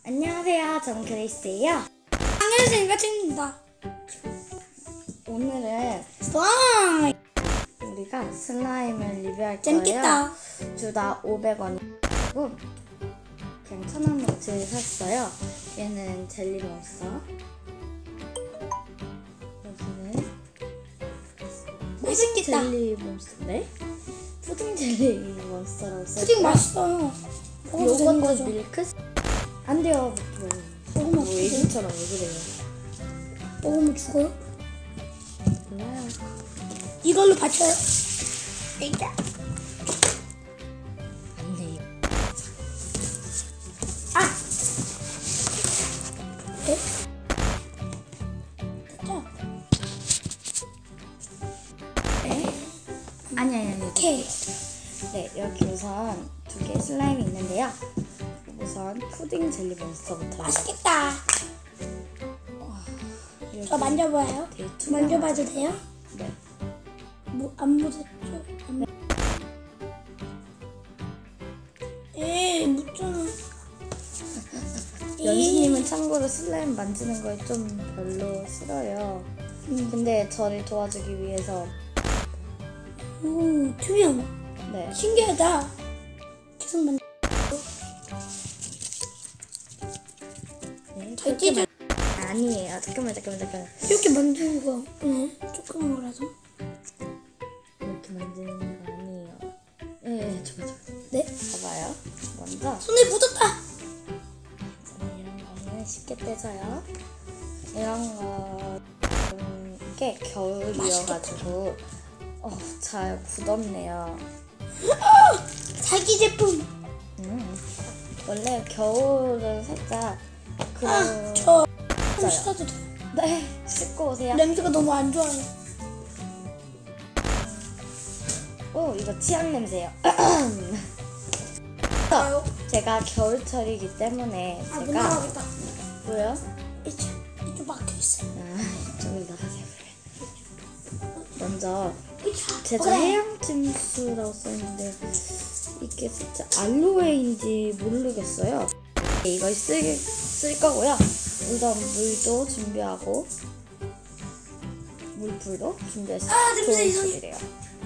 안녕하세요. 저는 그레이스예요. 안녕하세요. 친구입니다. 오늘은 슬라임! 우리가 슬라임을 리뷰할 거예요. 재밌겠다. 주다 500원이고 그냥 1,000원어치 샀어요. 얘는 젤리몬스터. 여기는 맛있겠다. 젤리몬스터인데? 푸딩 젤리몬스터라고 써있어요. 푸딩 맛있어요. 먹어도 되는 요거트 거죠? 밀크? 안 돼요. 먹으면 어떡해? 애기처럼 왜 그래요? 먹으면 죽어요? 몰라요. 이걸로 받쳐요? 에이자. 안 돼. 아! 네? 됐죠? 네? 아니. 오케이. 네, 여기 우선 두 개의 슬라임이 있는데요. 우선 푸딩 젤리 몬스터부터. 맛있겠다. 여기 저 만져봐요. 되게 투명하죠? 만져봐도 돼요? 네. 안 묻었죠? 에이, 묻잖아. 연수님은 참고로 슬라임 만지는 걸 좀 별로 싫어요. 근데 저를 도와주기 위해서 오, 투명. 네. 신기하다. 계속 만져. 네, 잘 찢어. 아니에요. 잠깐만. 이렇게 만지는 거. 조그만 거라서. 이렇게 만지는 거 아니에요. 네, 줘봐. 네? 봐봐요. 먼저 손에 묻었다. 이런 거는 쉽게 떼져요. 이런 거 이게 겨울이어가지고 잘 굳었네요. 자기 제품. 원래 겨울은 살짝 저 맞아요. 씻어도 돼요. 네, 씻고 오세요. 냄새가 너무 안 좋아요. 이거 치약 냄새요. 아요? 제가 겨울철이기 때문에 못 제가 나가겠다. 뭐요? 이쪽 막혀 있어요. 이쪽으로 나가세요. 먼저 이쪽. 제주 해양 침수라고 써있는데 이게 진짜 알로에인지 모르겠어요. 이걸 쓸 거고요. 우선 물도 준비하고 물풀도 준비해서 냄새 좋은 이상해. 술이래요.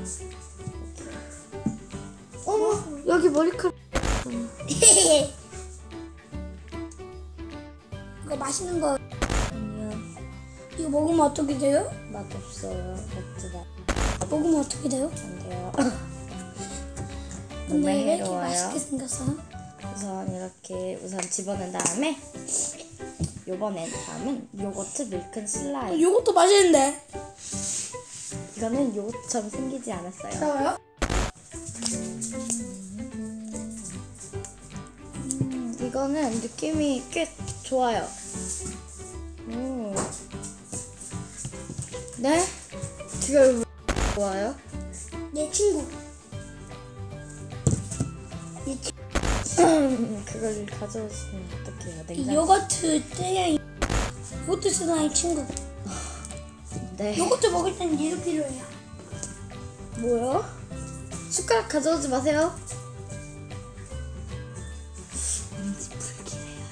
여기 머리카락. 이거 맛있는 거. 아니요, 이거 먹으면 어떻게 돼요? 맛없어요. 먹지 마. 먹으면 어떻게 돼요? 안 돼요. 너무 근데 왜 이렇게 해로워요. 맛있게 생겼어? 우선 이렇게 집어낸 다음에 다음은 요거트 밀크 슬라임. 요것도 맛있는데. 이거는 요거트처럼 생기지 않았어요. 좋아요? 이거는 느낌이 꽤 좋아요. 네? 이걸 왜 좋아요? 내 친구. 그걸 가져오시면 어떡해요? 이 냉장. 요거트 떼야 요거트 쓰는 친구. 네. 요거트 먹을 땐 얘도 필요해요. 뭐요? 숟가락 가져오지 마세요. 왠지 불길해요.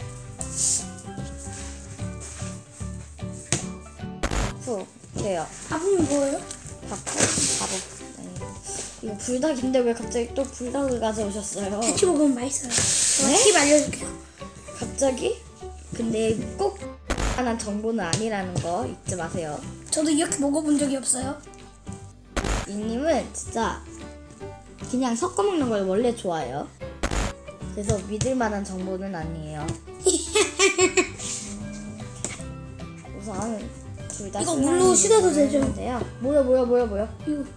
돼요. 밥은 뭐예요? 바보. 이거 불닭인데 왜 갑자기 또 불닭을 가져오셨어요? 같이 먹으면 맛있어요. 네? 팁 알려줄게요. 갑자기? 근데 꼭 하나 정보는 아니라는 거 잊지 마세요. 저도 이렇게 먹어본 적이 없어요. 이님은 진짜 그냥 섞어 먹는 걸 원래 좋아해요. 그래서 믿을 만한 정보는 아니에요. 우선 둘 다 이거 물로 씻어도 되죠? 뭐야? 이거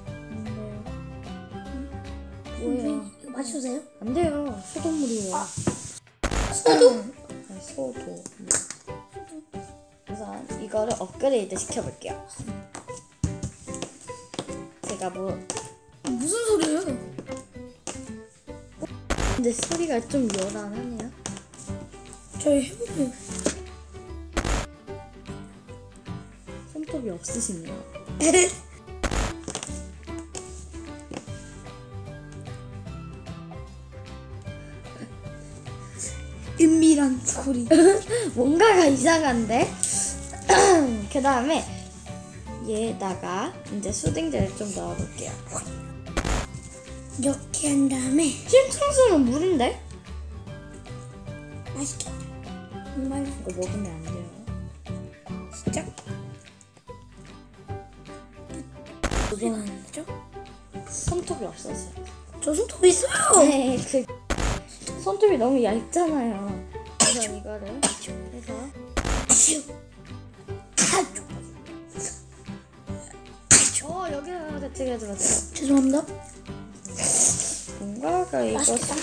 뭐예요? 이거 마셔도 돼요? 안 돼요. 소독물이에요. 소독? 소도. 우선 이거를 업그레이드 시켜볼게요. 제가 무슨 소리예요? 근데 소리가 좀 요란하네요. 저희 해볼게요. 손톱이 없으시네요. 은밀한 소리. 뭔가가 이상한데? 그 다음에 얘에다가 이제 수딩젤을 좀 넣어볼게요. 이렇게 한 다음에 심청소는 물인데? 맛있겠다. 정말 이거 먹으면 안 돼요. 진짜? 이건 손톱이 없어서요. 저 손톱 있어요. 네, 그 손톱이 너무 얇잖아요. 그래서 이거를 해서 여기서 대체 가져가세요. 죄송합니다. 뭔가가 이거 맛있겠다.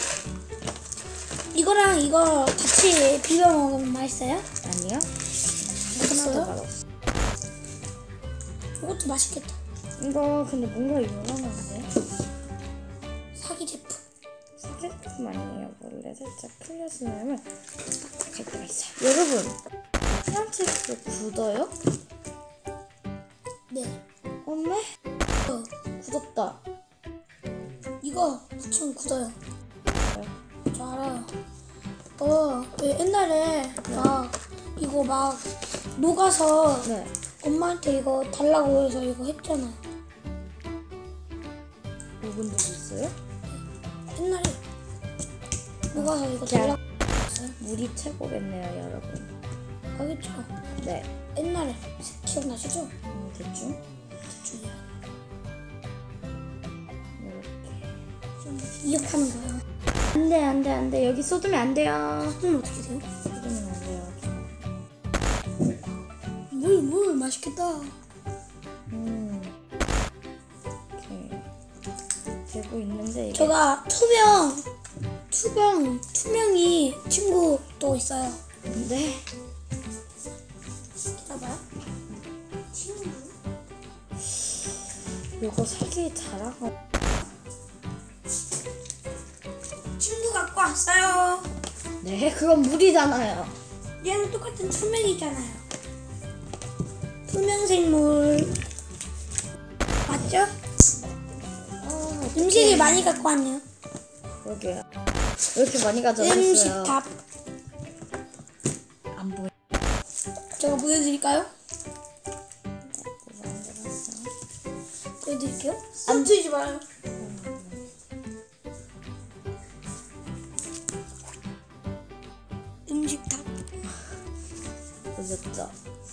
이거랑 이거 같이 비벼 먹으면 맛있어요? 아니요? 맛있어요? 하나도 맛없어. 이것도 맛있겠다. 이거 근데 뭔가 이상한데? 사기 제품. 사기품 아니에요. 원래 살짝 클려서 넣으면 딱딱할 때가 있어요. 여러분, 피안치도 굳어요? 네. 엄매? 어, 굳었다. 이거 붙이면 굳어요. 저 알아요. 왜 옛날에 막 이거 막 녹아서 네. 엄마한테 이거 달라고 해서 이거 했잖아요. 녹은 적 있어요? 옛날에 녹아서 이거 그냥- 달라고 했어요. 물이 최고겠네요, 여러분. 알겠죠? 네. 옛날에 기억나시죠? 대충. 대충 이렇게. 좀 기억하는 거예요. 안 돼. 여기 쏟으면 안 돼요. 그럼 어떻게 돼요? 쏟으면 안 돼요. 물 맛있겠다. 이렇게 되고 있는데 이게 제가 투명이 친구 또 있어요. 네. 기다려봐요. 친구? 요거 살기 잘하고 친구 갖고 왔어요. 네, 그건 물이잖아요. 얘는 똑같은 투명이잖아요. 투명 생물 맞죠? 음식을 많이 갖고 왔네요. 여기요. 왜 이렇게 많이 가져왔어요? 음식탑. 안 보여. 제가 보여드릴까요? 뭐가 안 들었어? 보여드릴게요. 안 들지 마요. 음식탑. 보셨죠?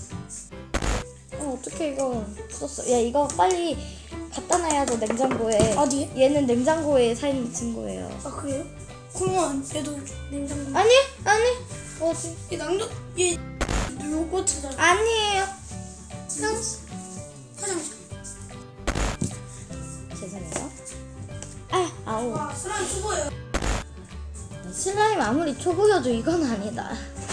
어떻게 이거 굳었어? 야, 이거 빨리 갖다 놔야죠, 냉장고에. 어디에? 얘는 냉장고에 사 있는 친구예요. 아 그래요? 그러면 얘도 냉장고. 아니, 뭐지? 얘 요거트잖아. 아니에요. 화장실. 죄송해요. 아우. 와 사람 죽어요. 슬라임 아무리 초보여도 이건 아니다.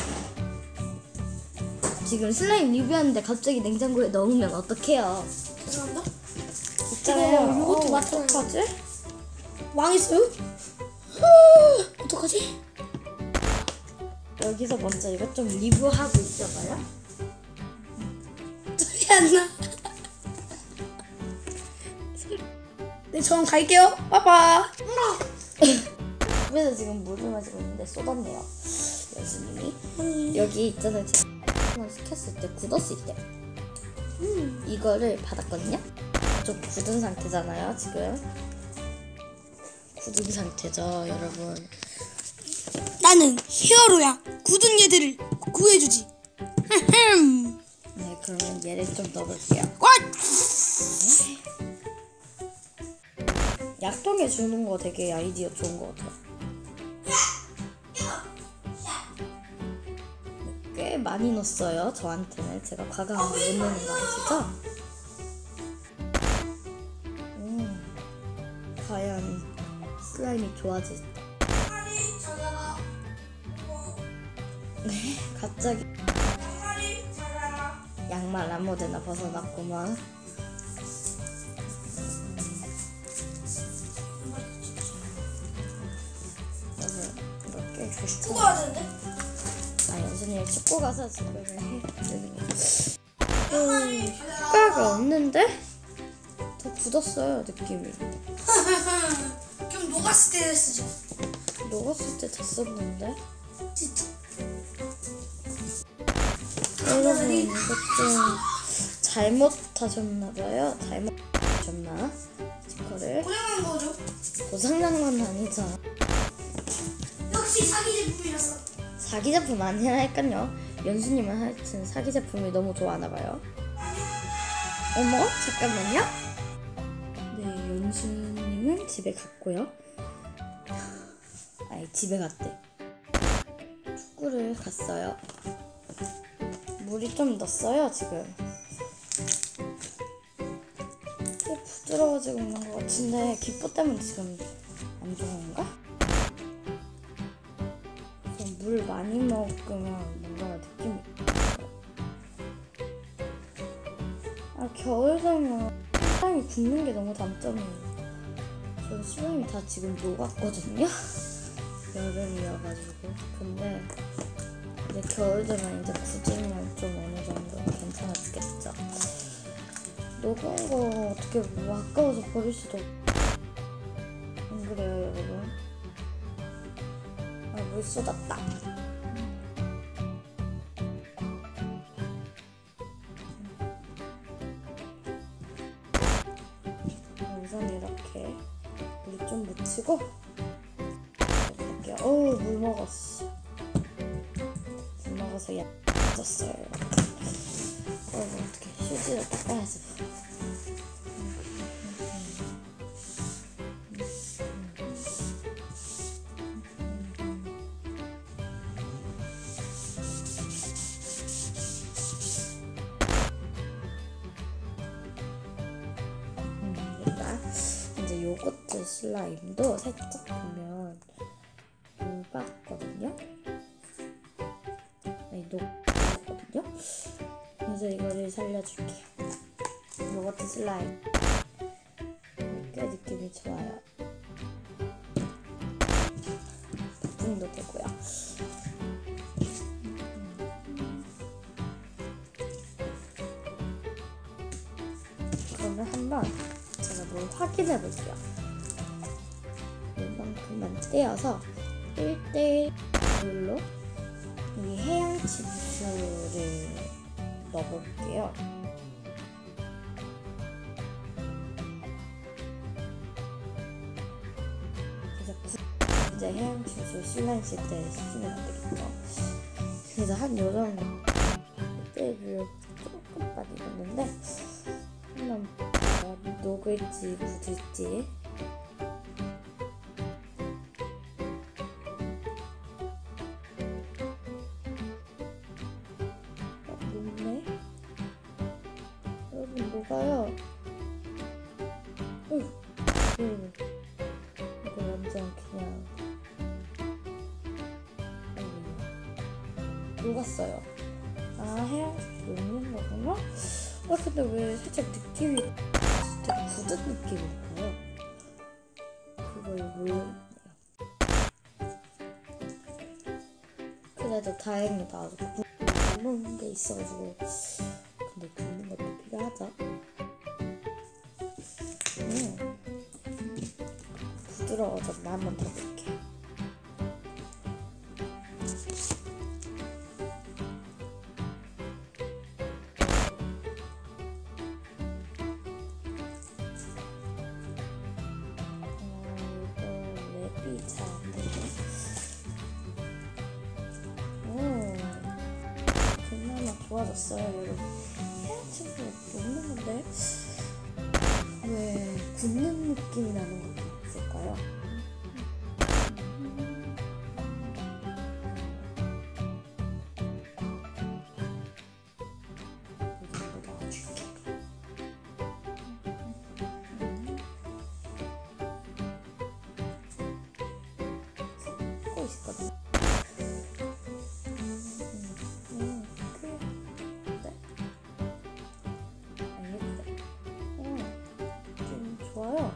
지금 슬라임 리뷰하는데 갑자기 냉장고에 넣으면 어떡해요? 죄송합니다. 있잖아요. 요거트 맡아요. 어떡하지? 망했어요? 어떡하지? 여기서 먼저 이것 좀 리뷰하고 있어봐요. 소리 안 나. 네, 저는 갈게요. 빠빠. 집에서 지금 물을 마시고 있는데 쏟았네요. 여수님이. 여기 있잖아요. 제가 한번 시켰을 때 굳었을 때 이거를 받았거든요. 좀 굳은 상태잖아요. 지금 굳은 상태죠, 여러분. 나는 히어로야. 굳은 얘들을 구해주지. 네, 그러면 얘를 좀 넣어볼게요. 약통에 주는 거 되게 아이디어 좋은 것 같아요. 꽤 많이 넣었어요. 저한테는. 제가 과감하게 못 넣는 거 아시죠? 과연 슬라임이 좋아질지. 네, 갑자기 양말 아무데나 벗어났구만. 이렇게 축구 하는데? 연수님 축구 가서 지금 효과가 없는데? 더 굳었어요, 느낌이. 좀 녹았을 때 쓰죠. 녹았을 때 됐었는데? 진짜. 여러분 이거 좀 잘못하셨나봐요. 잘못하셨나? 스티커를 고장난 거죠? 고장난 건 아니죠. 역시 사기 제품이었어. 사기 제품 아니라니까요. 연수님은 하여튼 사기 제품을 너무 좋아하나봐요. 어머 잠깐만요. 네, 연수님은 집에 갔고요. 아니 집에 갔대. 축구를 갔어요. 물이 좀 넣었어요 지금. 꽤 부드러워지고 있는 것 같은데 기포 때문에 지금 안 좋은 건가? 물 많이 먹으면 뭔가 느낌이 겨울 되면 슬라임이 굳는 게 너무 단점이에요. 저 슬라임이 다 지금 녹았거든요. 여름이어가지고. 근데 이제 겨울 되면 이제 굳으면 좀 어느 정도 괜찮아지겠죠. 녹은 거 어떻게 뭐 아까워서 버릴 수도 없고. 안 그래요 여러분? 아, 물 쏟았다. 우선 이렇게 물 좀 묻히고 이렇게 어우 물 먹었어. 물 먹어서 약해졌어요. 어떻게 휴지를 닦아야지. 이제 요거트 슬라임도 살짝 보면 녹았거든요. 아니 녹았거든요. 그래서 이거를 살려줄게요. 요거트 슬라임 꽤 느낌이 좋아요. 부품도 되고요. 그러면 한번 제가 뭘 확인해 볼게요. 이만큼만 떼어서 1대1로 이 해양 침수를 넣어볼게요. 그래서 이제 해양 침수 슬라임 쓸 때 쓰면 되겠죠. 그래서 한 요정도 때를 조금 많이 넣는데 한번 녹을지 묻을지. 녹네. 여러분 녹아요. 이거 완전 그냥 녹았어요. 아 해양 녹는 거구나. 근데 왜 살짝 느낌이 진짜 굳은 느낌일까요? 그걸 모르겠네요. 그래도 다행이다. 아주 굽는 게 있어가지고. 근데 굽는 것도 필요하죠. 부드러워졌나 한번 더 볼게요. 그나마 좋아졌어요 여러분. 헤어친구 녹는 건데 왜 굳는 느낌이 나는 것도 있을까요? 이거 넣어줄게. 섞고 있거든요. 좋아요.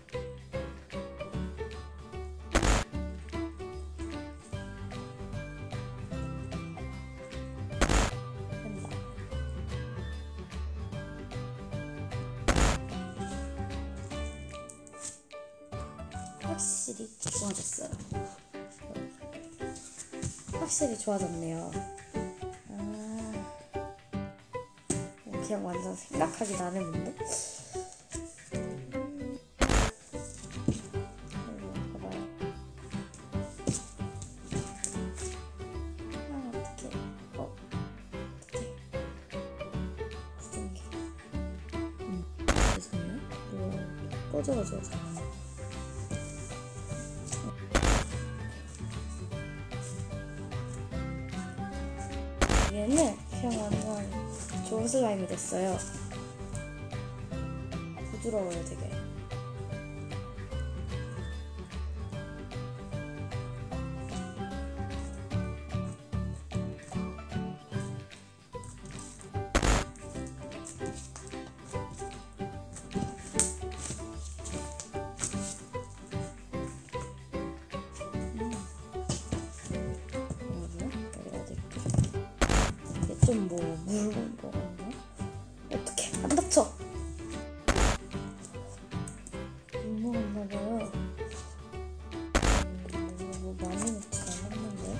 된다. 확실히 좋아졌어요. 확실히 좋아졌네요. 그냥 완전 생각하기 나름인데? 봐봐요. 어떡해. 어떡해. 굳은 게. 죄송해요. 이거 꺼져가지고 잘. 얘는 그냥 완전 좋은 슬라임이 됐어요. 부드러워요, 되게. 좀 뭐 물 먹었나? 어떡해, 안 다쳐. 물 먹었나봐요. 뭐 많이 먹지 않았는데.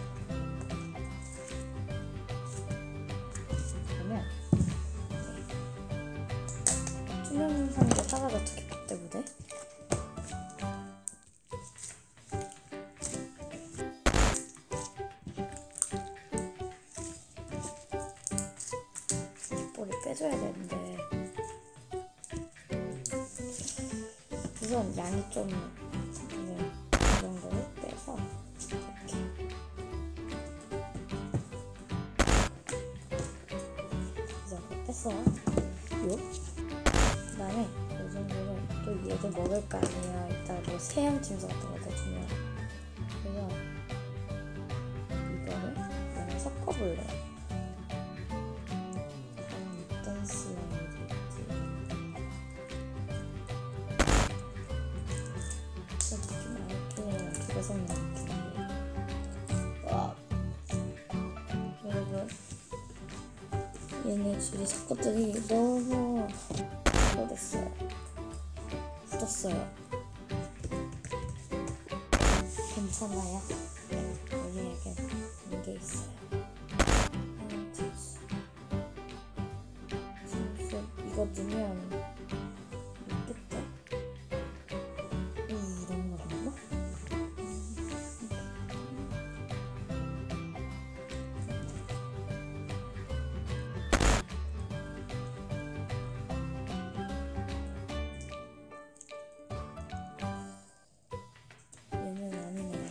그러면 투명상자 사과가 어떻게 때문에? 깃볼을 빼줘야 되는데 우선 양이 좀 이 정도를 빼서 이렇게 이 정도 뺐어. 요 그다음에 이 정도를 또 얘도 먹을 거 아니에요. 일단 뭐 세양 침소 같은 거 넣어주면. 그래서 이거를 그냥 섞어볼래요. 어떤 슬라임이 될지. 진짜 느낌 알게 그래서 느낌이에요. 와. 여러분, 얘네 줄이 섞었더니 너무 됐어요. 굳었어요. 괜찮아요? 네, 우리에게 이게 있어요. 이거 넣으면 있겠다. 너무 어렵나? 얘는 아니네요.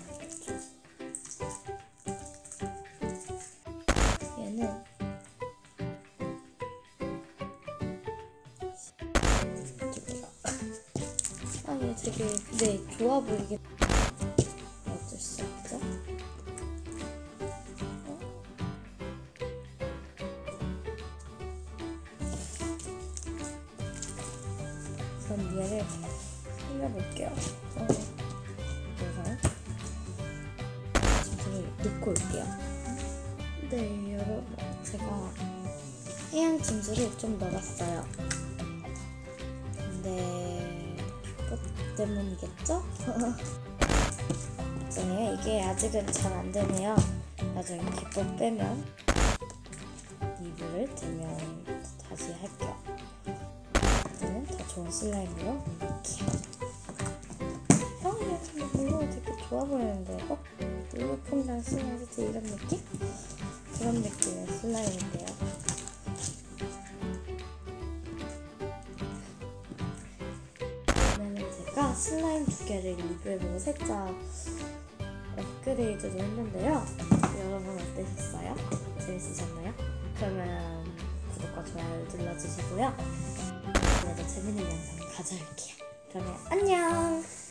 얘는 얘 되게 근데 좋아 보이긴. 어쩔 수 없죠? 우선 얘를 살려볼게요. 그래서 짐승을 넣고 올게요. 네, 여러분, 제가 해양 짐승을 좀 넣어봤어요. 근데 기법 때문이겠죠? 나중에 이게 아직은 잘 안 되네요. 나중에 기법 빼면 리뷰를 들면 다시 할게요. 이제는 더 좋은 슬라임으로 넣을게요. 얘 물론 되게 좋아 보이는데, 물품이랑 슬라임이 이런 느낌? 그런 느낌의 슬라임인데요. 제가 슬라임 두께를 리뷰해보고 살짝 업그레이드도 했는데요. 여러분 어떠셨어요? 재밌으셨나요? 그러면 구독과 좋아요 눌러주시고요. 그래도 재밌는 영상 가져올게요. 그러면 안녕!